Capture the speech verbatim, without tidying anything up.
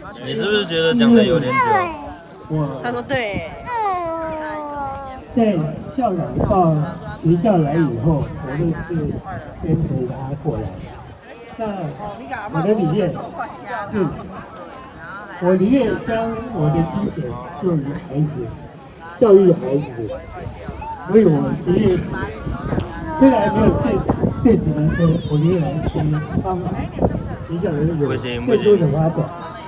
你是不是觉得讲的有点久？ 我他说对。 在校长到学校来以后，我就是跟随他过来。那我的理念是，我宁愿将我的精神用于孩子，教育孩子。所以我宁愿虽然没有电电子人车，我宁愿来去帮学校人有更多的发展。